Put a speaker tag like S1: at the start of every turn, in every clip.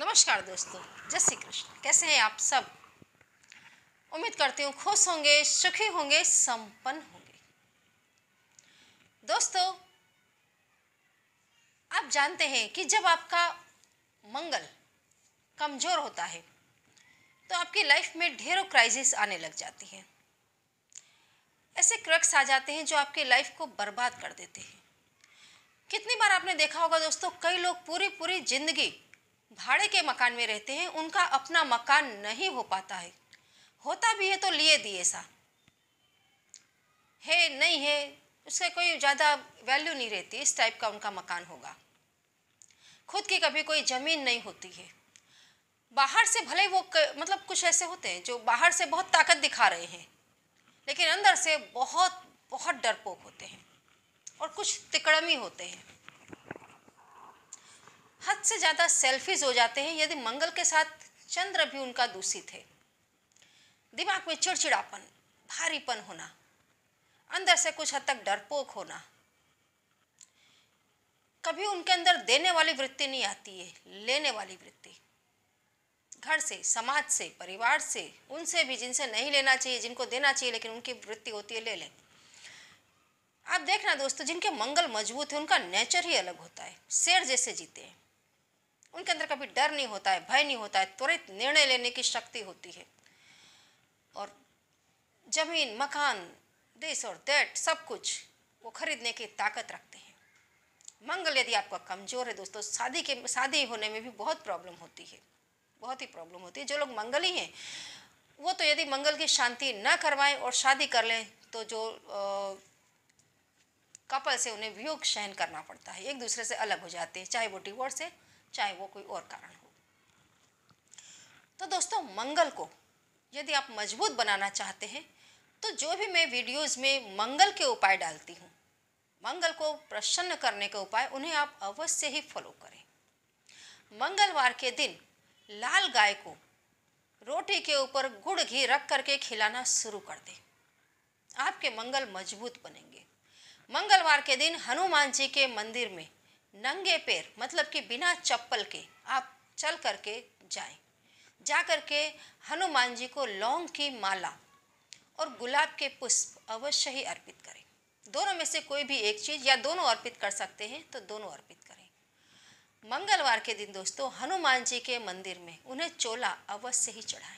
S1: नमस्कार दोस्तों। जय श्री कृष्ण। कैसे हैं आप सब? उम्मीद करती हूँ खुश होंगे, सुखी होंगे, संपन्न होंगे। दोस्तों, आप जानते हैं कि जब आपका मंगल कमजोर होता है तो आपकी लाइफ में ढेरों क्राइसिस आने लग जाती हैं। ऐसे क्रक्स आ जाते हैं जो आपकी लाइफ को बर्बाद कर देते हैं। कितनी बार आपने देखा होगा दोस्तों, कई लोग पूरी पूरी जिंदगी भाड़े के मकान में रहते हैं, उनका अपना मकान नहीं हो पाता है। होता भी है तो लिए दिए सा है, नहीं है, उससे कोई ज़्यादा वैल्यू नहीं रहती। इस टाइप का उनका मकान होगा। खुद की कभी कोई ज़मीन नहीं होती है। बाहर से भले वो मतलब कुछ ऐसे होते हैं जो बाहर से बहुत ताकत दिखा रहे हैं, लेकिन अंदर से बहुत बहुत डरपोक होते हैं और कुछ तिकड़मी होते हैं। हद से ज़्यादा सेल्फिश हो जाते हैं। यदि मंगल के साथ चंद्र भी उनका दूषित है, दिमाग में चिड़चिड़ापन, भारीपन होना, अंदर से कुछ हद तक डरपोक होना, कभी उनके अंदर देने वाली वृत्ति नहीं आती है, लेने वाली वृत्ति। घर से, समाज से, परिवार से, उनसे भी जिनसे नहीं लेना चाहिए, जिनको देना चाहिए लेकिन उनकी वृत्ति होती है ले लें। आप देखना दोस्तों, जिनके मंगल मजबूत है उनका नेचर ही अलग होता है। शेर जैसे जीते हैं। उनके अंदर कभी डर नहीं होता है, भय नहीं होता है, त्वरित निर्णय लेने की शक्ति होती है और जमीन, मकान, दिस और दैट सब कुछ वो खरीदने की ताकत रखते हैं। मंगल यदि आपका कमजोर है दोस्तों, शादी होने में भी बहुत प्रॉब्लम होती है, बहुत ही प्रॉब्लम होती है। जो लोग मंगल ही हैं वो तो यदि मंगल की शांति न करवाएं और शादी कर लें तो जो कपल से उन्हें वियोग सहन करना पड़ता है, एक दूसरे से अलग हो जाते हैं, चाहे वो डिवोर्स है, चाहे वो कोई और कारण हो। तो दोस्तों, मंगल को यदि आप मजबूत बनाना चाहते हैं तो जो भी मैं वीडियोस में मंगल के उपाय डालती हूँ, मंगल को प्रसन्न करने के उपाय, उन्हें आप अवश्य ही फॉलो करें। मंगलवार के दिन लाल गाय को रोटी के ऊपर गुड़ घी रख करके खिलाना शुरू कर दें। आपके मंगल मजबूत बनेंगे। मंगलवार के दिन हनुमान जी के मंदिर में नंगे पैर, मतलब कि बिना चप्पल के आप चल करके जाएं। जा करके हनुमान जी को लौंग की माला और गुलाब के पुष्प अवश्य ही अर्पित करें। दोनों में से कोई भी एक चीज़ या दोनों अर्पित कर सकते हैं तो दोनों अर्पित करें। मंगलवार के दिन दोस्तों हनुमान जी के मंदिर में उन्हें चोला अवश्य ही चढ़ाएं।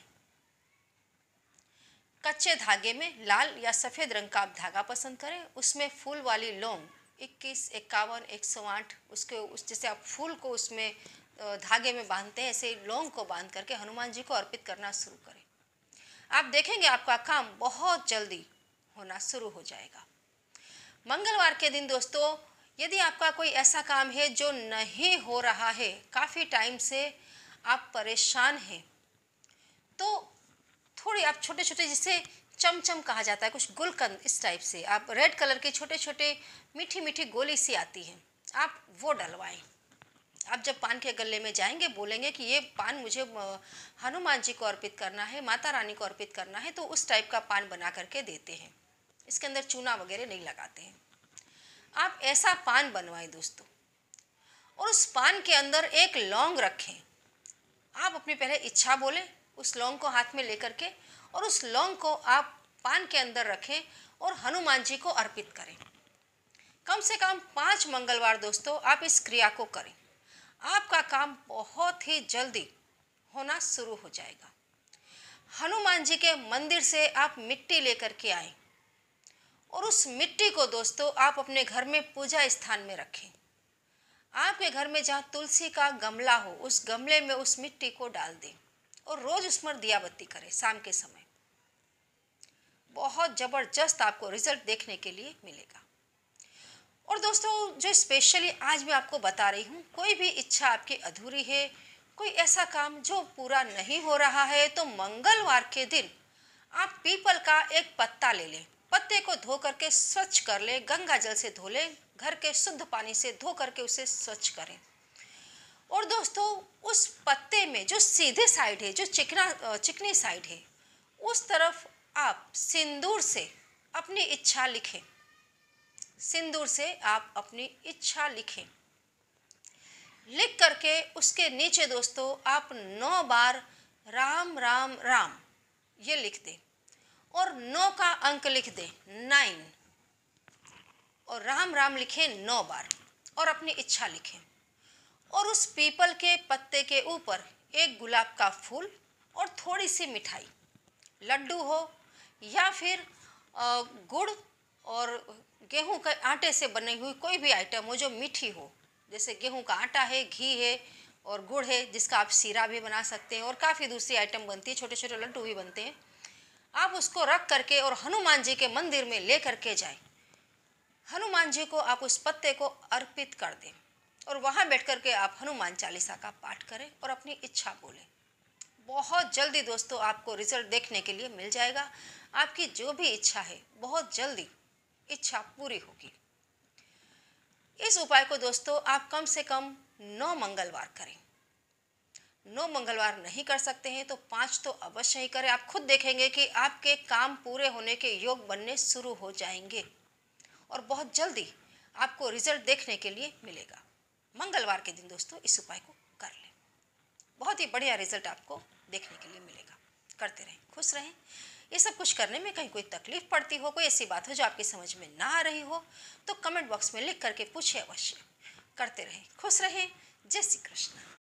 S1: कच्चे धागे में लाल या सफ़ेद रंग का आप धागा पसंद करें, उसमें फूल वाली लौंग 21, 51, 108, उस जैसे आप फूल को उसमें धागे में बांधते हैं, ऐसे लौंग को बांध करके हनुमान जी को अर्पित करना शुरू करें। आप देखेंगे आपका काम बहुत जल्दी होना शुरू हो जाएगा। मंगलवार के दिन दोस्तों यदि आपका कोई ऐसा काम है जो नहीं हो रहा है, काफ़ी टाइम से आप परेशान हैं, तो थोड़ी आप छोटे छोटे, जिसे चमचम कहा जाता है, कुछ गुलकंद इस टाइप से, आप रेड कलर के छोटे छोटे मीठी मीठी गोली सी आती है, आप वो डलवाएं। आप जब पान के गले में जाएंगे, बोलेंगे कि ये पान मुझे हनुमान जी को अर्पित करना है, माता रानी को अर्पित करना है, तो उस टाइप का पान बना करके देते हैं। इसके अंदर चूना वगैरह नहीं लगाते हैं। आप ऐसा पान बनवाएं दोस्तों, और उस पान के अंदर एक लौंग रखें। आप अपनी पहले इच्छा बोलें, उस लौंग को हाथ में लेकर के, और उस लौंग को आप पान के अंदर रखें और हनुमान जी को अर्पित करें। कम से कम 5 मंगलवार दोस्तों आप इस क्रिया को करें। आपका काम बहुत ही जल्दी होना शुरू हो जाएगा। हनुमान जी के मंदिर से आप मिट्टी लेकर के आएं और उस मिट्टी को दोस्तों आप अपने घर में पूजा स्थान में रखें। आपके घर में जहाँ तुलसी का गमला हो, उस गमले में उस मिट्टी को डाल दें और रोज उस पर दिया बत्ती करें शाम के समय। बहुत ज़बरदस्त आपको रिजल्ट देखने के लिए मिलेगा। और दोस्तों, जो स्पेशली आज मैं आपको बता रही हूँ, कोई भी इच्छा आपकी अधूरी है, कोई ऐसा काम जो पूरा नहीं हो रहा है, तो मंगलवार के दिन आप पीपल का एक पत्ता ले लें, पत्ते को धो करके स्वच्छ कर लें, गंगा जल से धो लें, घर के शुद्ध पानी से धो करके उसे स्वच्छ करें। और दोस्तों, उस पत्ते में जो सीधे साइड है, जो चिकनी साइड है, उस तरफ आप सिंदूर से अपनी इच्छा लिखें। सिंदूर से आप अपनी इच्छा लिखें। लिख करके उसके नीचे दोस्तों आप 9 बार राम राम राम ये लिख दें और 9 का अंक लिख दें 9 और राम राम लिखें 9 बार और अपनी इच्छा लिखें और उस पीपल के पत्ते के ऊपर एक गुलाब का फूल और थोड़ी सी मिठाई, लड्डू हो या फिर गुड़ और गेहूं के आटे से बनी हुई कोई भी आइटम हो जो मीठी हो, जैसे गेहूं का आटा है, घी है और गुड़ है जिसका आप सीरा भी बना सकते हैं और काफ़ी दूसरी आइटम बनती है, छोटे छोटे लड्डू भी बनते हैं। आप उसको रख करके और हनुमान जी के मंदिर में ले करके जाए, हनुमान जी को आप उस पत्ते को अर्पित कर दें और वहाँ बैठ करके आप हनुमान चालीसा का पाठ करें और अपनी इच्छा बोलें। बहुत जल्दी दोस्तों आपको रिजल्ट देखने के लिए मिल जाएगा। आपकी जो भी इच्छा है बहुत जल्दी इच्छा पूरी होगी। इस उपाय को दोस्तों आप कम से कम 9 मंगलवार करें। 9 मंगलवार नहीं कर सकते हैं तो 5 तो अवश्य ही करें। आप खुद देखेंगे कि आपके काम पूरे होने के योग बनने शुरू हो जाएंगे और बहुत जल्दी आपको रिजल्ट देखने के लिए मिलेगा। मंगलवार के दिन दोस्तों इस उपाय को कर लें, बहुत ही बढ़िया रिजल्ट आपको देखने के लिए मिलेगा। करते रहें, खुश रहें। ये सब कुछ करने में कहीं कोई तकलीफ पड़ती हो, कोई ऐसी बात हो जो आपकी समझ में ना आ रही हो तो कमेंट बॉक्स में लिख करके पूछे अवश्य। करते रहें, खुश रहें। जय श्री कृष्ण।